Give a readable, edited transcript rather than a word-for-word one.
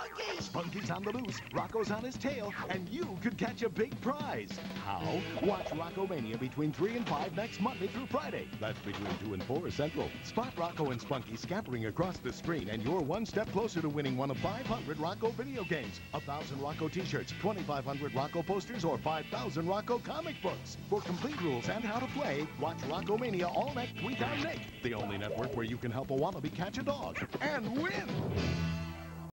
Spunky! Spunky's on the loose, Rocko's on his tail, and you could catch a big prize. How? Watch Rocko Mania between 3 and 5 next Monday through Friday. That's between 2 and 4 Central. Spot Rocko and Spunky scampering across the screen, and you're one step closer to winning one of 500 Rocko video games, 1,000 Rocko t-shirts, 2,500 Rocko posters, or 5,000 Rocko comic books. For complete rules and how to play, watch Rocko Mania all next week on Nick, the only network where you can help a wannabe catch a dog and win.